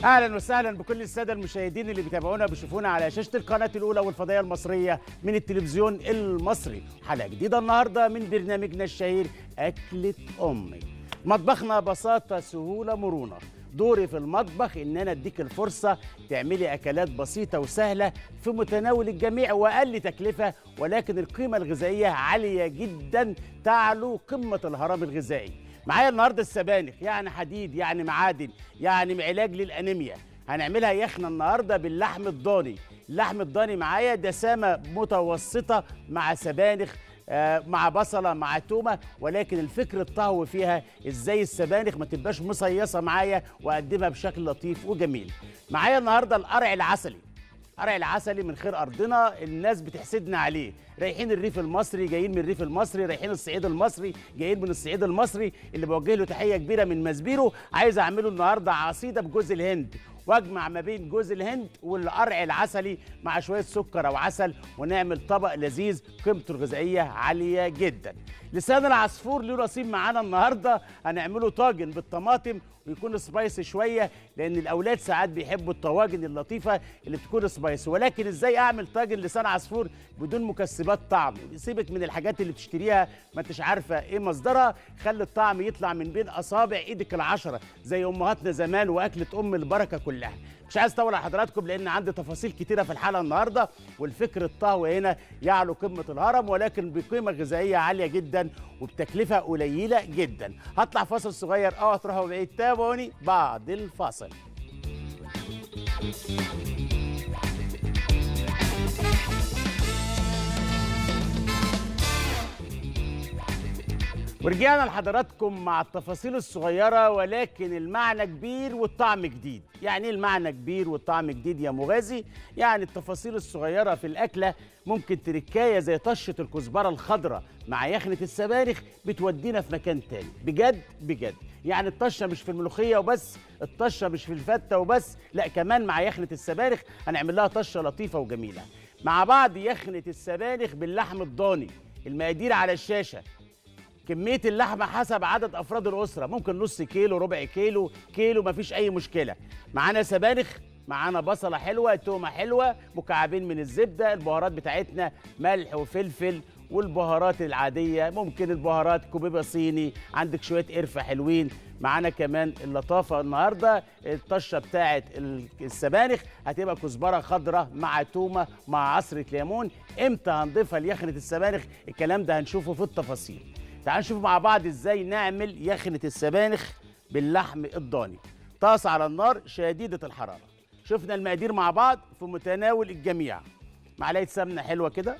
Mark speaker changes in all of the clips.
Speaker 1: اهلا وسهلا بكل الساده المشاهدين اللي بيتابعونا بيشوفونا على شاشه القناه الاولى والفضائيه المصريه من التلفزيون المصري. حلقه جديده النهارده من برنامجنا الشهير اكله امي. مطبخنا بساطه سهوله مرونه. دوري في المطبخ ان انا اديك الفرصه تعملي اكلات بسيطه وسهله في متناول الجميع واقل تكلفه، ولكن القيمه الغذائيه عاليه جدا تعلو قمه الهرم الغذائي. معايا النهارده السبانخ، يعني حديد، يعني معادن، يعني علاج للانيميا. هنعملها يخنه النهارده باللحم الضاني. اللحم الضاني معايا دسامه متوسطه مع سبانخ، مع بصله، مع تومه، ولكن الفكر الطهو فيها ازاي السبانخ ما تبقاش مصيصه معايا واقدمها بشكل لطيف وجميل. معايا النهارده القرع العسلي. قرع العسلي من خير ارضنا، الناس بتحسدنا عليه. رايحين الريف المصري جايين من الريف المصري، رايحين الصعيد المصري جايين من الصعيد المصري، اللي بوجه له تحيه كبيره من مزبيرو. عايز اعمله النهارده عصيده بجوز الهند، واجمع ما بين جوز الهند والقرع العسلي مع شويه سكر او عسل، ونعمل طبق لذيذ قيمته الغذائيه عاليه جدا. لسان العصفور له نصيب معانا النهارده، هنعمله طاجن بالطماطم ويكون سبايسي شويه، لان الاولاد ساعات بيحبوا الطواجن اللطيفه اللي بتكون سبايسي. ولكن ازاي اعمل طاجن لسان عصفور بدون مكسبات طعم؟ سيبك من الحاجات اللي بتشتريها ما انتش عارفه ايه مصدرها، خلي الطعم يطلع من بين اصابع ايدك العشره زي امهاتنا زمان واكله ام البركه كلها. مش عايز اطول على حضراتكم لان عندي تفاصيل كتيره في الحلقه النهارده، والفكر الطهو هنا يعلو قمه الهرم، ولكن بقيمه غذائيه عاليه جدا وبتكلفه قليله جدا. هطلع فاصل صغير، اوعوا تروحوا بعيد، تابعوني بعد الفاصل. ورجعنا لحضراتكم مع التفاصيل الصغيرة ولكن المعنى كبير والطعم جديد. يعني ايه المعنى كبير والطعم جديد يا مغازي؟ يعني التفاصيل الصغيرة في الأكلة ممكن تركاية زي طشة الكزبرة الخضراء مع يخنة السبانخ بتودينا في مكان تاني. بجد بجد، يعني الطشة مش في الملوخية وبس، الطشة مش في الفتة وبس، لا كمان مع يخنة السبانخ هنعمل لها طشة لطيفة وجميلة. مع بعض يخنة السبانخ باللحم الضاني. المقادير على الشاشة. كمية اللحمة حسب عدد أفراد الأسرة، ممكن نص كيلو، ربع كيلو، كيلو، مفيش أي مشكلة. معانا سبانخ، معانا بصلة حلوة، تومة حلوة، مكعبين من الزبدة، البهارات بتاعتنا ملح وفلفل والبهارات العادية، ممكن البهارات كوبيبة صيني، عندك شوية قرفة حلوين. معانا كمان اللطافة النهاردة الطشة بتاعت السبانخ هتبقى كزبرة خضراء مع تومة مع عصرة ليمون. امتى هنضيفها ليخنة السبانخ؟ الكلام ده هنشوفه في التفاصيل. تعالوا نشوف مع بعض ازاي نعمل يخنة السبانخ باللحم الضاني. طاسة على النار شديدة الحرارة. شفنا المقادير مع بعض في متناول الجميع. معلقة سمنة حلوة كده،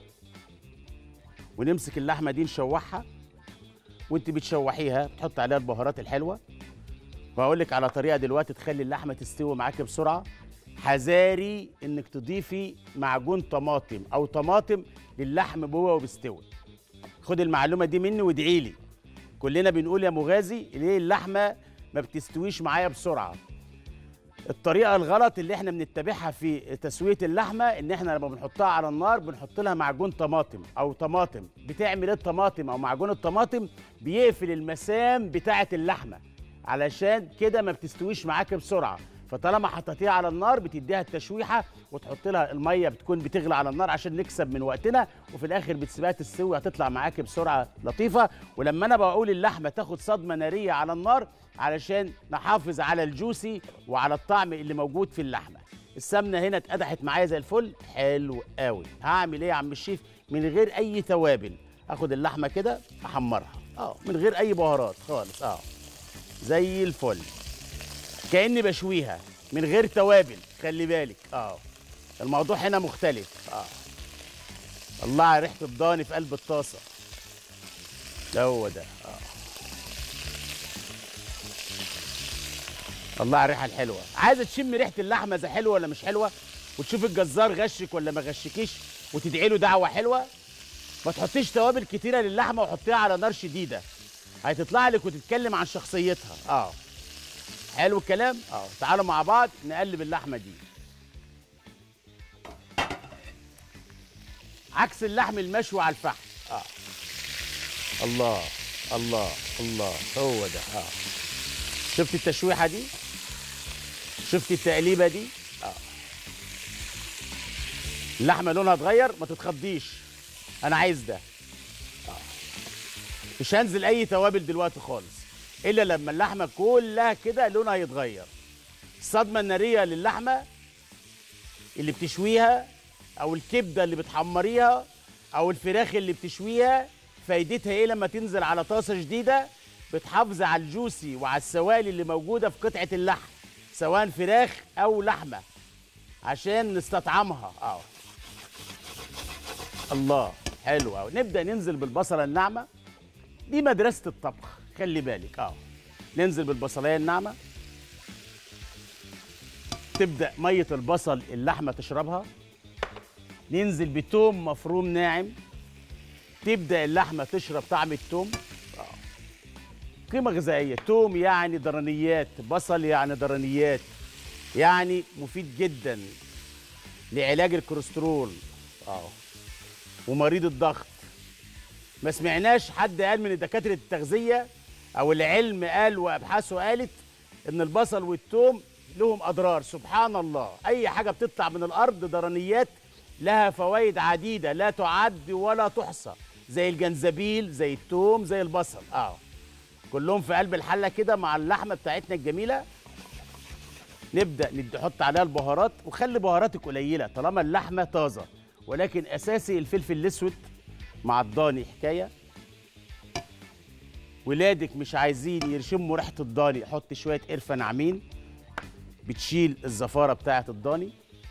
Speaker 1: ونمسك اللحمة دي نشوحها، وانت بتشوحيها بتحط عليها البهارات الحلوة. وهقول لك على طريقة دلوقتي تخلي اللحمة تستوي معاكي بسرعة. حذاري انك تضيفي معجون طماطم او طماطم للحم وهو بيستوي. خد المعلومه دي مني وادعي لي. كلنا بنقول يا مغازي ليه اللحمه ما بتستويش معايا بسرعه؟ الطريقه الغلط اللي احنا بنتبعها في تسويه اللحمه ان احنا لما بنحطها على النار بنحط لها معجون طماطم او طماطم. بتعمل ايه الطماطم او معجون الطماطم؟ بيقفل المسام بتاعه اللحمه، علشان كده ما بتستويش معاك بسرعه. فطالما حطيتيها على النار بتديها التشويحه وتحط لها الميه بتكون بتغلى على النار عشان نكسب من وقتنا، وفي الاخر بتسيبها تستوي هتطلع معاكي بسرعه لطيفه. ولما انا بقول اللحمه تاخد صدمه ناريه على النار علشان نحافظ على الجوسي وعلى الطعم اللي موجود في اللحمه. السمنه هنا اتقدحت معايا زي الفل، حلو قوي. هعمل ايه يا عم الشيف؟ من غير اي توابل اخد اللحمه كده احمرها من غير اي بهارات خالص زي الفل، كأني بشويها من غير توابل. خلي بالك الموضوع هنا مختلف. الله على ريحه الضاني في قلب الطاسه. ده هو ده. الله على الريحه الحلوه. عايزه تشم ريحه اللحمه اذا حلوه ولا مش حلوه، وتشوف الجزار غشك ولا ما غشكيش، وتدعي له دعوه حلوه. ما تحطيش توابل كتيره للحمه وحطيها على نار شديده، هتطلع لك وتتكلم عن شخصيتها. حلو الكلام. تعالوا مع بعض نقلب اللحمه دي. عكس اللحم المشوي على الفحم. الله الله الله، هو ده. شفت التشويحه دي؟ شفت التقليبه دي؟ اه. اللحمه لونها اتغير، ما تتخضيش، انا عايز ده. مش هنزل اي توابل دلوقتي خالص الا لما اللحمه كلها كده لونها يتغير. الصدمه الناريه للحمه اللي بتشويها، او الكبده اللي بتحمريها، او الفراخ اللي بتشويها، فايدتها ايه لما تنزل على طاسه جديده؟ بتحافظ على الجوسي وعلى السوائل اللي موجوده في قطعه اللحم، سواء فراخ او لحمه، عشان نستطعمها. الله، حلو قوي. نبدا ننزل بالبصله الناعمه، دي مدرسه الطبخ، خلي بالك. ننزل بالبصلايه الناعمه، تبدا ميه البصل اللحمه تشربها. ننزل بتوم مفروم ناعم، تبدا اللحمه تشرب طعم التوم. قيمه غذائيه، توم يعني درنيات، بصل يعني درنيات، يعني مفيد جدا لعلاج الكوليسترول ومريض الضغط. ما سمعناش حد قال من دكاتره التغذيه او العلم قال وابحاثه قالت ان البصل والثوم لهم اضرار. سبحان الله، اي حاجه بتطلع من الارض درنيات لها فوائد عديده لا تعد ولا تحصى، زي الجنزبيل، زي الثوم، زي البصل. كلهم في قلب الحله كده مع اللحمه بتاعتنا الجميله. نبدا نحط عليها البهارات، وخلي بهاراتك قليله طالما اللحمه طازه، ولكن اساسي الفلفل الاسود مع الضاني حكايه. ولادك مش عايزين يرشموا ريحه الضاني، حط شويه قرفه ناعمين بتشيل الزفاره بتاعه الضاني.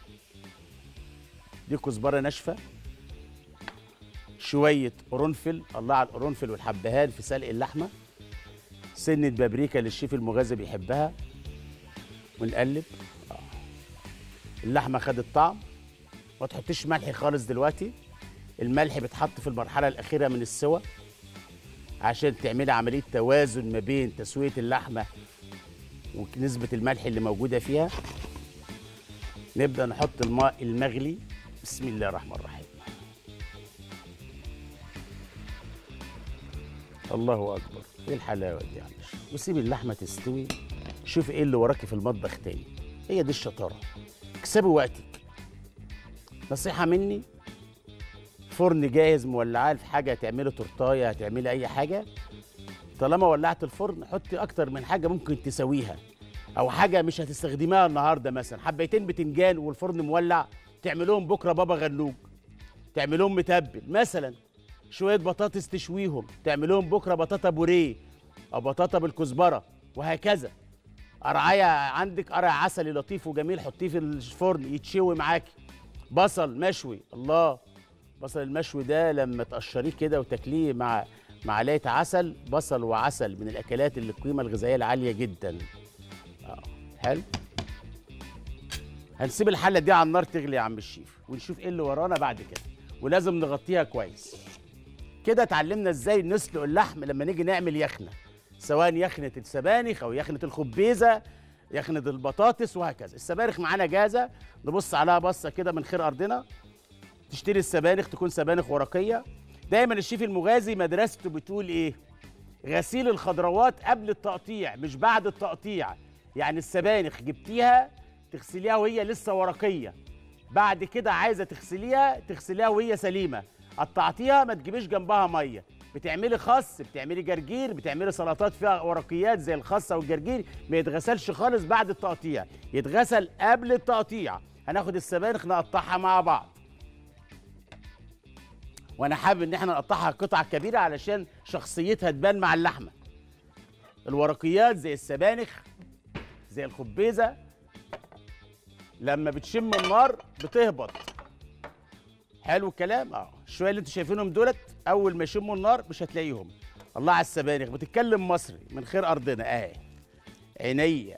Speaker 1: دي كزبره ناشفه، شويه قرنفل، الله على القرنفل والحبهان في سلق اللحمه، سنه بابريكا للشيف المغازي بيحبها، ونقلب. اللحمه خدت طعم. ما تحطيش ملح خالص دلوقتي، الملح بيتحط في المرحله الاخيره من السوى عشان تعملي عمليه توازن ما بين تسويه اللحمه ونسبه الملح اللي موجوده فيها. نبدا نحط الماء المغلي. بسم الله الرحمن الرحيم. الله اكبر، ايه الحلاوه دي يعني. وسيب اللحمه تستوي، شوف ايه اللي وراكي في المطبخ تاني. هي دي الشطاره، اكسبي وقتك. نصيحه مني، فرن جاهز مولعاه في حاجه، هتعملي تورتايه، هتعملي اي حاجه، طالما ولعت الفرن حطي اكتر من حاجه ممكن تسويها، او حاجه مش هتستخدميها النهارده، مثلا حبيتين بتنجان والفرن مولع تعملوهم بكره بابا غنوج، تعملوهم متبل، مثلا شويه بطاطس تشويهم تعملوهم بكره بطاطا بوريه او بطاطا بالكزبره، وهكذا. قرعايه عندك، قرع عسلي لطيف وجميل، حطيه في الفرن يتشوي معاكي. بصل مشوي، الله، بصل المشوي ده لما تقشريه كده وتاكليه مع معلقه عسل، بصل وعسل من الاكلات اللي القيمه الغذائيه العاليه جدا. حلو. هنسيب الحله دي على النار تغلي يا عم الشيف، ونشوف ايه اللي ورانا بعد كده، ولازم نغطيها كويس. كده اتعلمنا ازاي نسلق اللحم لما نيجي نعمل يخنه، سواء يخنه السبانخ او يخنه الخبيزه، يخنه البطاطس، وهكذا. السبانخ معانا جاهزه، نبص عليها بصه كده من خير ارضنا. تشتري السبانخ تكون سبانخ ورقيه. دايما الشيف المغازي مدرسته بتقول ايه؟ غسيل الخضروات قبل التقطيع مش بعد التقطيع. يعني السبانخ جبتيها تغسليها وهي لسه ورقيه، بعد كده عايزه تغسليها وهي سليمه، قطعتيها ما تجيبيش جنبها ميه. بتعملي خس، بتعملي جرجير، بتعملي سلطات فيها ورقيات زي الخس والجرجير، ما يتغسلش خالص بعد التقطيع، يتغسل قبل التقطيع. هناخد السبانخ نقطعها مع بعض، وانا حابب ان احنا نقطعها قطع كبيره علشان شخصيتها تبان مع اللحمه. الورقيات زي السبانخ زي الخبيزه لما بتشم النار بتهبط. حلو الكلام. الشويه اللي انتوا شايفينهم دولت اول ما يشموا النار مش هتلاقيهم. الله على السبانخ، بتتكلم مصري من خير ارضنا اهي. عينيا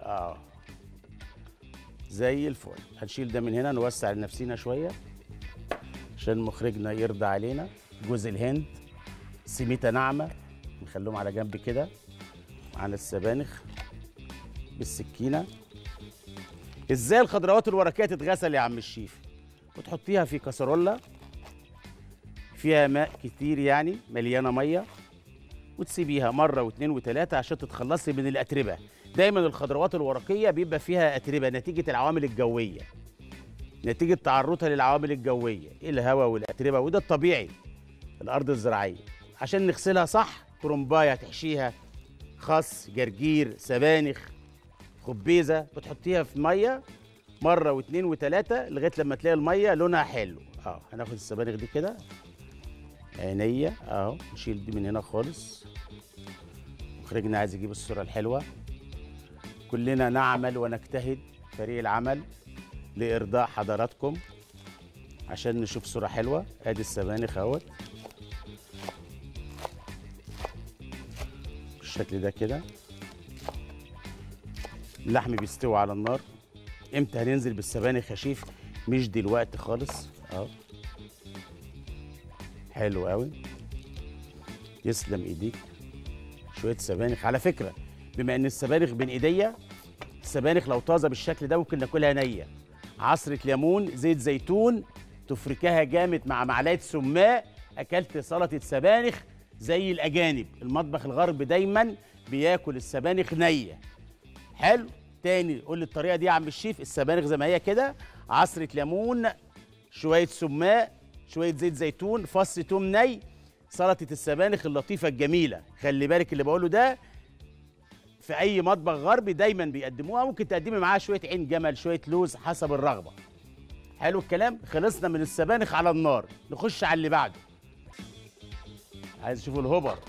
Speaker 1: زي الفل. هنشيل ده من هنا، نوسع لنفسينا شويه عشان مخرجنا يرضى علينا. جوز الهند، سميته ناعمه، نخليهم على جنب كده. معانا السبانخ بالسكينه. ازاي الخضروات الورقيه تتغسل يا عم الشيف؟ وتحطيها في كسرولة فيها ماء كتير، يعني مليانه ميه، وتسيبيها مره واثنين وثلاثه عشان تتخلصي من الاتربه. دايما الخضروات الورقيه بيبقى فيها اتربه نتيجه العوامل الجويه، نتيجه تعرضها للعوامل الجويه، الهواء والاتربه، وده الطبيعي الارض الزراعيه. عشان نغسلها صح، كرنبايه تحشيها، خس، جرجير، سبانخ، خبيزه، بتحطيها في ميه مره واثنين وثلاثه لغايه لما تلاقي الميه لونها حلو. هناخد السبانخ دي كده عينيا اهو، نشيل دي من هنا خالص. مخرجنا عايز يجيب الصوره الحلوه. كلنا نعمل ونجتهد فريق العمل لارضاء حضراتكم عشان نشوف صوره حلوه. ادي السبانخ اهوت بالشكل ده كده. اللحم بيستوي على النار. امتى هننزل بالسبانخ يا شيف؟ مش دلوقتي خالص. حلو قوي، يسلم ايديك. شويه سبانخ على فكره، بما ان السبانخ بين ايديا، السبانخ لو طازه بالشكل ده ممكن ناكلها نيه. عصره ليمون، زيت زيتون، تفركها جامد مع معلقه سماق، اكلت سلطه سبانخ زي الاجانب. المطبخ الغربي دايما بياكل السبانخ نيه. حلو. تاني قول لي الطريقه دي يا عم الشيف. السبانخ زي ما هي كده، عصره ليمون، شويه سماق، شويه زيت زيتون، فص توم ني، سلطه السبانخ اللطيفه الجميله. خلي بالك اللي بقوله ده في اي مطبخ غربي دايما بيقدموها. ممكن تقدمي معاها شويه عين جمل، شويه لوز، حسب الرغبه. حلو الكلام. خلصنا من السبانخ على النار، نخش على اللي بعده. عايز تشوفوا الهبر؟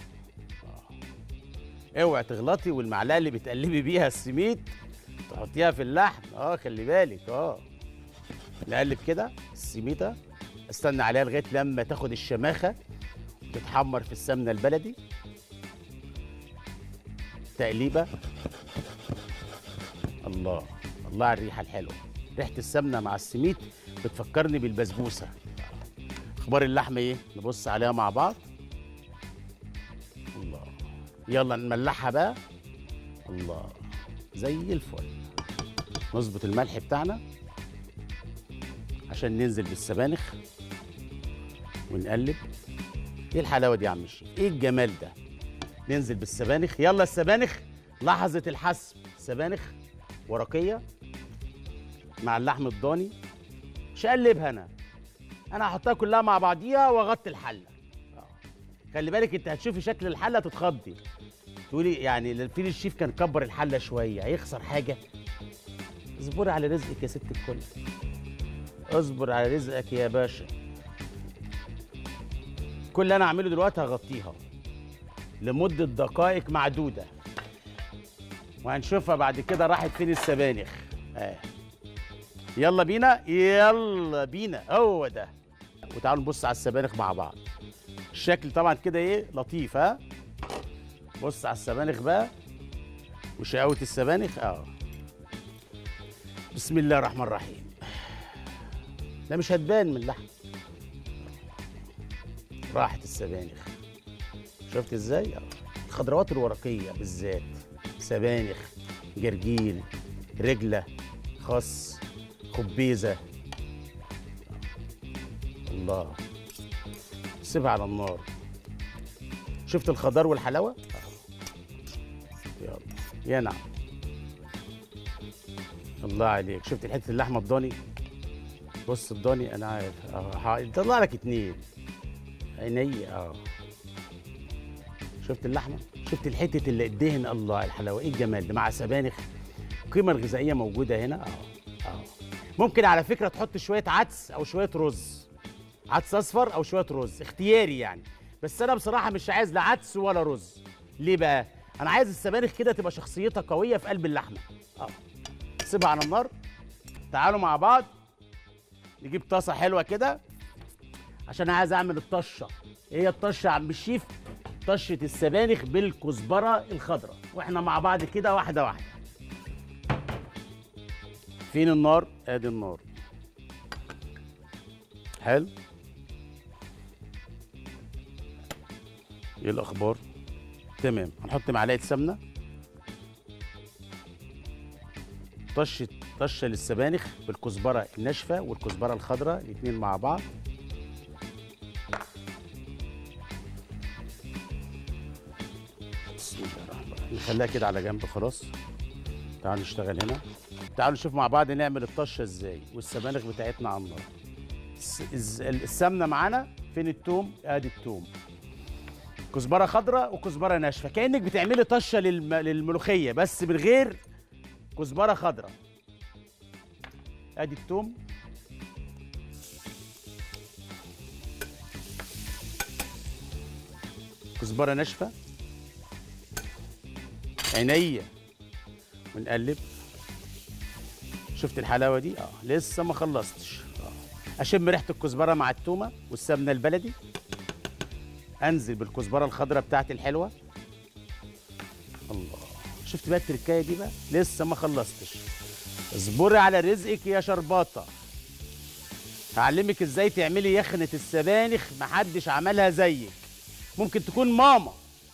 Speaker 1: اوعي تغلطي والمعلقه اللي بتقلبي بيها السميد تحطيها في اللحم. خلي بالك. نقلب كده السميده، استنى عليها لغايه لما تاخد الشماخه وتتحمر في السمنه البلدي. تقليبه. الله الله على الريحه الحلوه. ريحه السمنه مع السميد بتفكرني بالبسبوسه. اخبار اللحمه ايه؟ نبص عليها مع بعض. الله. يلا نملحها بقى. الله زي الفل. نظبط الملح بتاعنا عشان ننزل بالسبانخ ونقلب. ايه الحلاوه دي يا عم الشيف؟ ايه الجمال ده؟ ننزل بالسبانخ. يلا السبانخ لحظه الحسم. سبانخ ورقيه مع اللحم الضاني. مش هقلبها انا هحطها كلها مع بعضيها واغطي الحله. خلي بالك انت هتشوفي شكل الحله تتخضي، تقولي يعني فين الشيف كان كبر الحله شويه، هيخسر حاجه؟ اصبري على رزقك يا ست الكل، اصبر على رزقك يا باشا. كل اللي انا اعمله دلوقتي هغطيها لمده دقائق معدوده، وهنشوفها بعد كده راحت فين السبانخ. يلا بينا يلا بينا، هو ده. وتعالوا نبص على السبانخ مع بعض. الشكل طبعا كده ايه لطيف. بص على السبانخ بقى وشقاوة السبانخ. بسم الله الرحمن الرحيم. لا مش هتبان من اللحم. راحت السبانخ. شفت ازاي؟ الخضروات الورقيه بالذات، سبانخ، جرجير، رجله، خس، خبيزه. الله. سيبها على النار. شفت الخضار والحلاوه؟ يلا يا نعم. الله عليك. شفت حته اللحمه الضاني؟ بص الضاني انا عارف هطلع لك اتنين عيني. شفت اللحمه؟ شفت الحته اللي الدهن؟ الله الحلاوه، ايه الجمال ده مع سبانخ. القيمه الغذائيه موجوده هنا. ممكن على فكره تحط شويه عدس او شويه رز، عدس اصفر او شويه رز، اختياري يعني. بس انا بصراحه مش عايز لا عدس ولا رز. ليه بقى؟ انا عايز السبانخ كده تبقى شخصيتها قويه في قلب اللحمه. سيبها على النار. تعالوا مع بعض نجيب طاسه حلوه كده عشان عايز اعمل الطشه. ايه هي الطشه يا عم الشيف؟ طشه السبانخ بالكزبره الخضراء، واحنا مع بعض كده واحده واحده. فين النار؟ ادي النار. حلو. ايه الاخبار؟ تمام. هنحط معلقه سمنه، طشه للسبانخ بالكزبره الناشفه والكزبره الخضراء الاثنين مع بعض. بسم الله الرحمن الرحيم. نخليها كده على جنب خلاص. تعالوا نشتغل هنا. تعالوا نشوف مع بعض نعمل الطشه ازاي والسبانخ بتاعتنا على النار. السمنه معانا. فين التوم؟ ادي التوم. كزبره خضراء وكزبره ناشفه، كانك بتعملي طشه للملوخيه بس من غير كزبره خضراء. ادي التوم. كزبره ناشفه. عينيا. ونقلب. شفت الحلاوه دي؟ لسه ما خلصتش. اشم ريحه الكزبره مع التومه والسمنه البلدي. انزل بالكزبره الخضراء بتاعتي الحلوه. الله. شفت بقى التركايه دي بقى؟ لسه ما خلصتش. اصبري على رزقك يا شرباطه. هعلمك ازاي تعملي يخنه السبانخ محدش عملها زيك. ممكن تكون ماما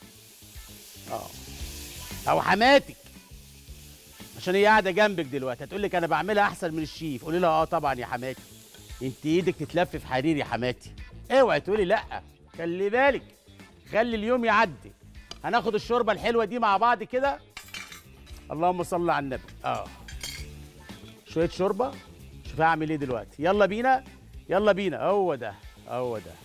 Speaker 1: او حماتك، عشان هي قاعده جنبك دلوقتي هتقول لك انا بعملها احسن من الشيف. قولي لها طبعا يا حماتي، انت ايدك تتلف في حرير يا حماتي. اوعي تقولي لا. خلي بالك، خلي اليوم يعدي. هناخد الشوربه الحلوه دي مع بعض كده. اللهم صل على النبي. شويه شوربه. شوف هعمل ايه دلوقتي. يلا بينا يلا بينا. هو ده هو ده.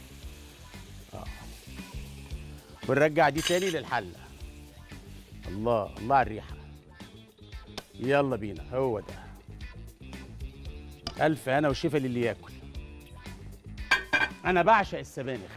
Speaker 1: ونرجع دي تاني للحله. الله الله على الريحه. يلا بينا. هو ده. الف هنا وشفا للي ياكل. انا بعشق السبانخ.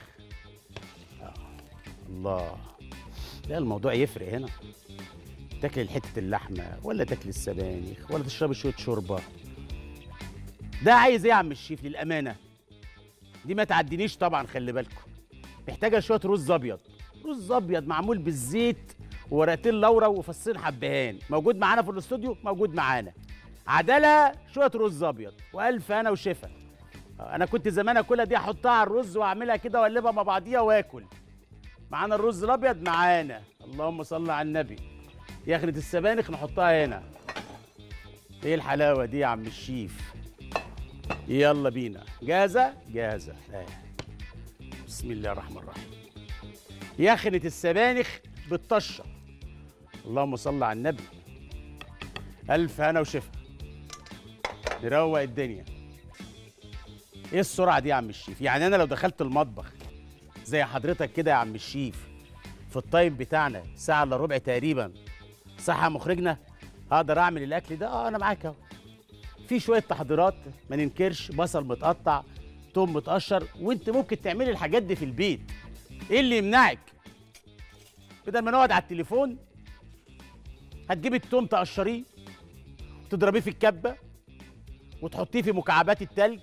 Speaker 1: الله. لا الموضوع يفرق هنا. تاكل حته اللحمه ولا تاكل السبانخ ولا تشربي شويه شوربه. ده عايز ايه يا عم الشيف للامانه؟ دي ما تعدينيش طبعا. خلي بالكم، محتاجه شويه رز ابيض. رز ابيض معمول بالزيت وورقتين لورا وفصين حبهان. موجود معانا في الاستوديو. موجود معانا. عدلها شويه رز ابيض والف هنا وشفا. انا كنت زمان اكلها دي، احطها على الرز واعملها كده واقلبها مع بعضيها واكل. معانا الرز الابيض معانا. اللهم صل على النبي. يخنة السبانخ نحطها هنا. ايه الحلاوه دي يا عم الشيف؟ يلا بينا. جاهزه؟ جاهزه. بسم الله الرحمن الرحيم. يخنة السبانخ بالطشه. اللهم صل على النبي. الف هنا وشفا. نروق الدنيا. ايه السرعه دي يا عم الشيف؟ يعني انا لو دخلت المطبخ زي حضرتك كده يا عم الشيف في التايم بتاعنا ساعه الا ربع تقريبا، صح يا مخرجنا؟ هقدر اعمل الاكل ده؟ انا معاك اهو. في شويه تحضيرات ما ننكرش. بصل متقطع، توم متقشر، وانت ممكن تعملي الحاجات دي في البيت. ايه اللي يمنعك؟ بدل ما نقعد على التليفون هتجيبي التوم تقشريه وتضربيه في الكبه وتحطيه في مكعبات التلج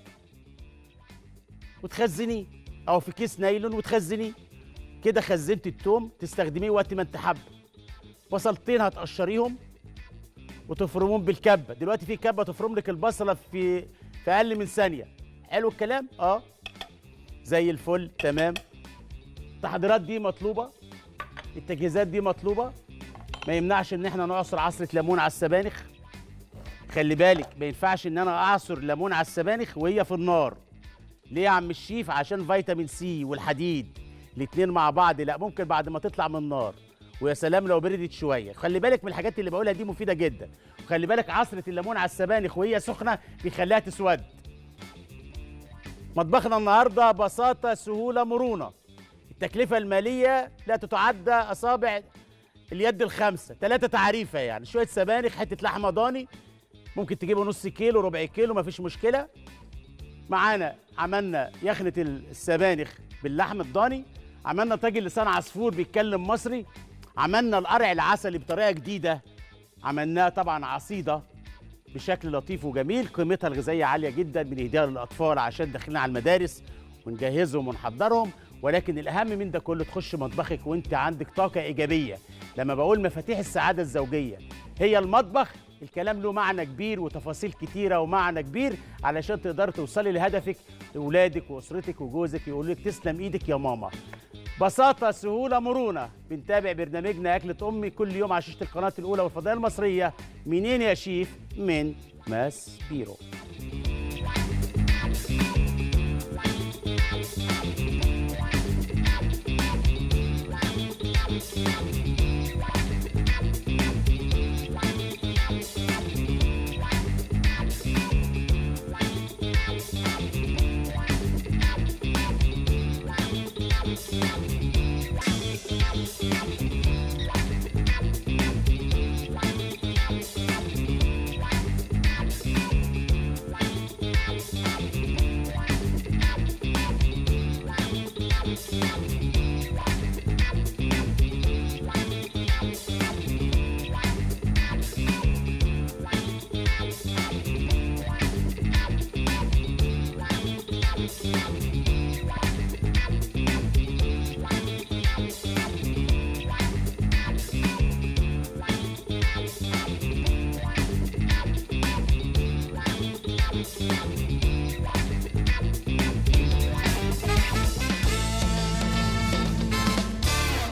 Speaker 1: وتخزنيه، او في كيس نايلون وتخزنيه كده. خزنت التوم تستخدميه وقت ما انت حابه. بصلتين هتقشريهم وتفرمهم بالكبه. دلوقتي في كبه تفرم لك البصله في اقل من ثانيه. حلو الكلام؟ زي الفل. تمام. التحضيرات دي مطلوبه، التجهيزات دي مطلوبه. ما يمنعش ان احنا نعصر عصره ليمون على السبانخ. خلي بالك، ما ينفعش ان انا اعصر ليمون على السبانخ وهي في النار. ليه يا عم الشيف؟ عشان فيتامين سي والحديد الاتنين مع بعض. لا، ممكن بعد ما تطلع من النار. ويا سلام لو بردت شويه. خلي بالك من الحاجات اللي بقولها دي مفيده جدا. وخلي بالك عصره الليمون على السبانخ وهي سخنه بيخليها تسود. مطبخنا النهارده بساطه سهوله مرونه. التكلفه الماليه لا تتعدى اصابع اليد الخمسه. 3 تعريفه يعني. شويه سبانخ، حته لحمه ضاني، ممكن تجيبه نص كيلو ربع كيلو مفيش مشكله. معانا عملنا يخنة السبانخ باللحم الضاني. عملنا طاجن لسان عصفور بيتكلم مصري. عملنا القرع العسلي بطريقه جديده. عملناه طبعا عصيده بشكل لطيف وجميل. قيمتها الغذائيه عاليه جدا. بنهديها للاطفال عشان داخلين على المدارس ونجهزهم ونحضرهم. ولكن الاهم من ده كله تخش مطبخك وانت عندك طاقه ايجابيه. لما بقول مفاتيح السعاده الزوجيه هي المطبخ، الكلام له معنى كبير وتفاصيل كتيره ومعنى كبير علشان تقدري توصلي لهدفك. لاولادك واسرتك وجوزك يقولوا لك تسلم ايدك يا ماما. بساطه سهوله مرونه. بنتابع برنامجنا اكله امي كل يوم على شاشه القناه الاولى والفضائيه المصريه. منين يا شيف؟ من ماس بيرو.